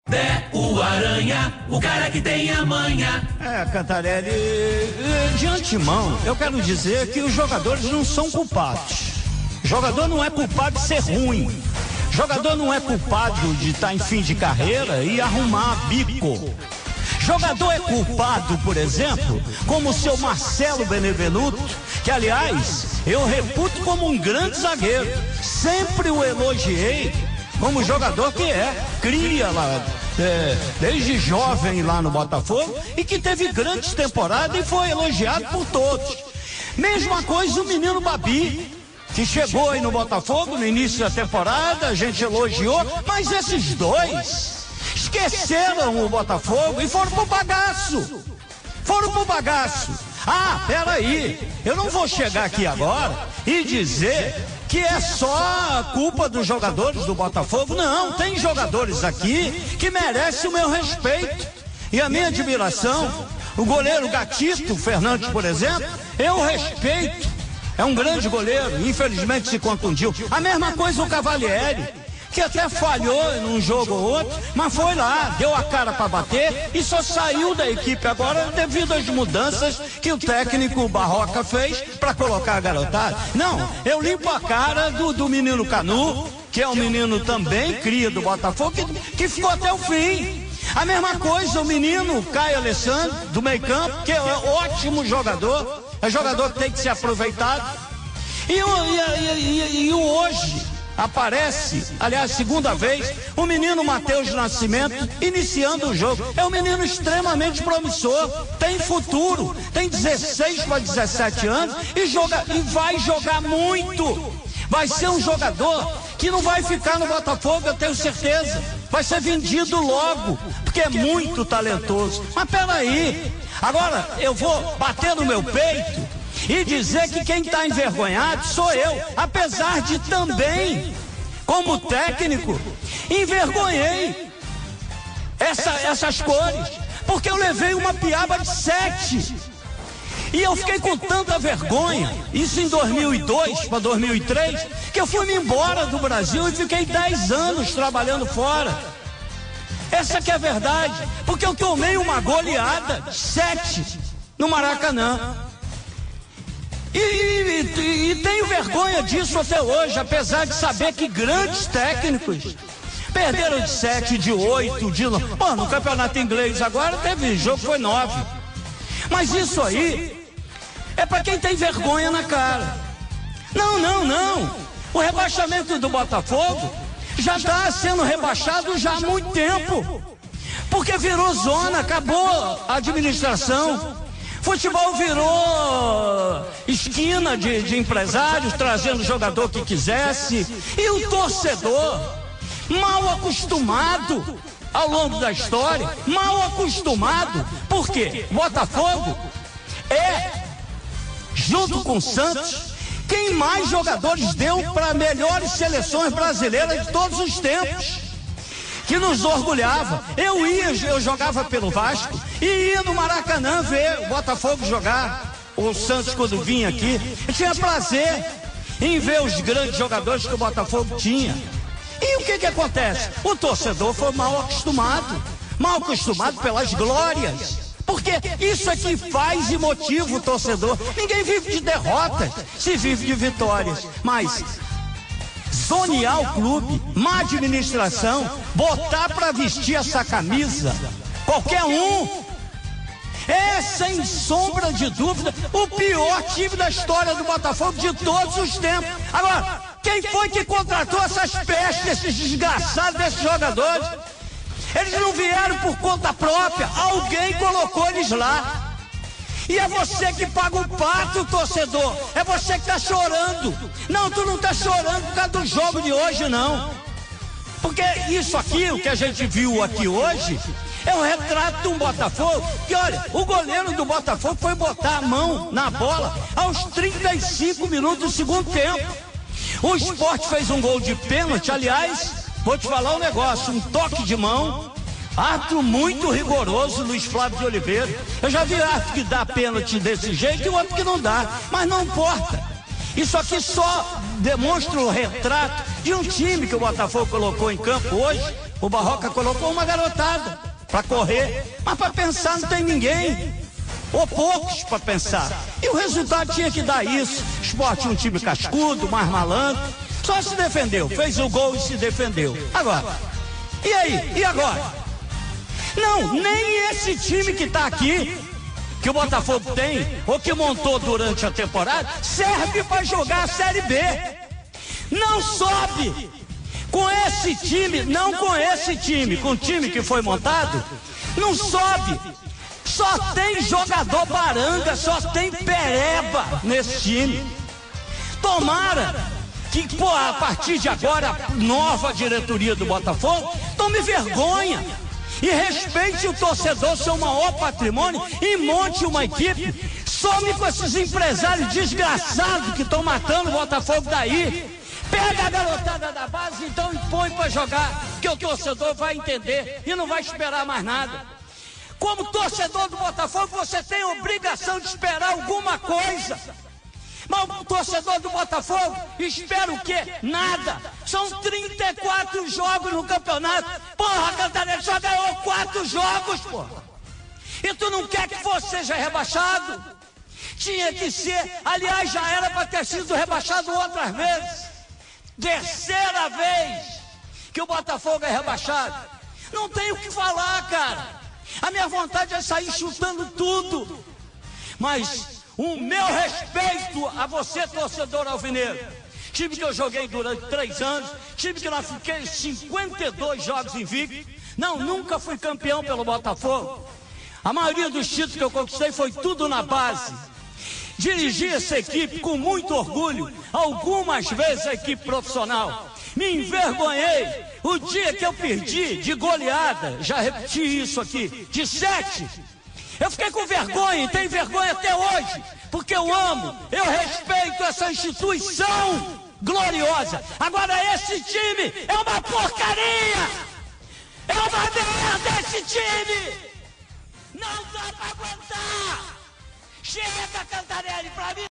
O Aranha, o cara que tem a manha. Cantarelli, de antemão, eu quero dizer que os jogadores não são culpados. Jogador não é culpado de ser ruim. Jogador não é culpado de estar em fim de carreira e arrumar bico. Jogador é culpado, por exemplo, como o seu Marcelo Benevenuto, que, aliás, eu reputo como um grande zagueiro. Sempre o elogiei como jogador que cria lá, desde jovem lá no Botafogo, e que teve grandes temporadas e foi elogiado por todos. Mesma coisa o menino Babi, que chegou aí no Botafogo no início da temporada, a gente elogiou, mas esses dois esqueceram o Botafogo e foram pro bagaço. Peraí, eu não vou chegar aqui agora e dizer que é só culpa dos jogadores do Botafogo. Não, tem jogadores aqui que merecem o meu respeito e a minha admiração. O goleiro Gatito Fernandes, por exemplo, eu respeito. É um grande goleiro, infelizmente se contundiu. A mesma coisa o Cavalieri, que até falhou num jogo ou outro, mas foi lá, deu a cara para bater e só saiu da equipe agora devido às mudanças que o técnico Barroca fez para colocar a garotada. Não, eu limpo a cara do menino Canu, que é um menino também cria do Botafogo, que ficou até o fim. A mesma coisa o menino Caio Alessandro, do meio campo, que é ótimo jogador, é jogador que tem que ser aproveitado. E hoje aparece, aliás, segunda vez, o menino Matheus Nascimento iniciando o jogo. É um menino extremamente promissor, tem futuro, tem 16 para 17 anos e vai jogar muito. Vai ser um jogador que não vai ficar no Botafogo, eu tenho certeza. Vai ser vendido logo, porque é muito talentoso. Mas peraí, agora eu vou bater no meu peito e dizer que quem está envergonhado sou eu, apesar de também, como técnico, envergonhei essas cores, porque eu levei uma piaba de 7 e eu fiquei com tanta vergonha, isso em 2002 para 2003, que eu fui-me embora do Brasil e fiquei 10 anos trabalhando fora. Essa que é a verdade, porque eu tomei uma goleada de 7 no Maracanã. E tenho vergonha disso até hoje, apesar de saber que grandes técnicos perderam de 7, de 8, de 9. Pô, no campeonato inglês agora teve jogo, foi 9. Mas isso aí é para quem tem vergonha na cara. Não. O rebaixamento do Botafogo já está sendo rebaixado já há muito tempo. Porque virou zona, acabou a administração. Futebol virou esquina de empresários, trazendo o jogador que quisesse. E o torcedor, mal acostumado ao longo da história, mal acostumado. Por quê? Botafogo junto com o Santos, quem mais jogadores deu para melhores seleções brasileiras de todos os tempos, que nos orgulhava. Eu jogava pelo Vasco e ia no Maracanã ver o Botafogo jogar, o Santos quando vinha aqui. Eu tinha prazer em ver os grandes jogadores que o Botafogo tinha. E o que acontece? O torcedor foi mal acostumado pelas glórias. Porque isso aqui faz e motiva o torcedor. Ninguém vive de derrotas, se vive de vitórias. Mas zonear o clube, má administração, botar para vestir essa camisa, qualquer um, é sem sombra de dúvida o pior time da história do Botafogo de todos os tempos. Agora, quem foi que contratou essas pestes, esses desgraçados desses jogadores? Eles não vieram por conta própria, alguém colocou eles lá. E é você que paga o pato, torcedor. É você que está chorando. Não, tu não está chorando por causa do jogo de hoje, não. Porque isso aqui, o que a gente viu aqui hoje, é um retrato de um Botafogo. Que olha, o goleiro do Botafogo foi botar a mão na bola aos 35 minutos do segundo tempo. O Sport fez um gol de pênalti, aliás, vou te falar um negócio, um toque de mão, ato muito rigoroso, Luiz Flávio de Oliveira. Eu já vi ato que dá pênalti desse jeito e outro que não dá, mas não importa. Isso aqui só demonstra o retrato de um time que o Botafogo colocou em campo hoje. O Barroca colocou uma garotada para correr, mas para pensar não tem ninguém, ou poucos para pensar. E o resultado tinha que dar isso. O Sport tinha um time cascudo, mais malandro, só se defendeu, fez o gol e se defendeu. Agora, e aí? E agora? Não, nem esse time que está aqui, que o Botafogo tem, ou que montou durante a temporada, serve para jogar a Série B. Não sobe com esse time, não com esse time, com o time que foi montado, não sobe. Só tem jogador baranga, só tem pereba nesse time. Tomara que, a partir de agora, a nova diretoria do Botafogo tome vergonha e respeite o torcedor, seu maior patrimônio, e monte uma equipe. Some com esses empresários desgraçados que estão matando o Botafogo daí. Pega a garotada da base então e põe para jogar, que o torcedor vai entender e não vai esperar mais nada. Como torcedor do Botafogo, você tem obrigação de esperar alguma coisa. Mas o torcedor do Botafogo espera o quê? Nada. São 34 jogos no campeonato. Porra, Cantarelli só ganhou 4 jogos, porra. E tu não quer que você seja rebaixado? Tinha que ser, aliás, já era para ter sido rebaixado outras vezes. Terceira vez que o Botafogo é rebaixado. Não tem o que falar, cara. A minha vontade é sair chutando tudo. Mas o meu respeito a você, torcedor alvinegro. Time que eu joguei durante 3 anos, time que eu fiquei 52 jogos invicto. Não, nunca fui campeão pelo Botafogo. A maioria dos títulos que eu conquistei foi tudo na base. Dirigi essa equipe com muito orgulho, algumas vezes a equipe profissional. Me envergonhei o dia que eu perdi de goleada, já repeti isso aqui, de 7. Eu fiquei com vergonha e tenho vergonha até hoje, porque eu amo, eu respeito essa instituição gloriosa. Agora esse time é uma porcaria, é uma merda esse time, não dá pra aguentar. Chega, Cantarelli, pra mim.